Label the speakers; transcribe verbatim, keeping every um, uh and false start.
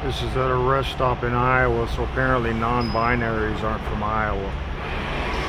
Speaker 1: This is at a rest stop in Iowa, so apparently non-binaries aren't from Iowa.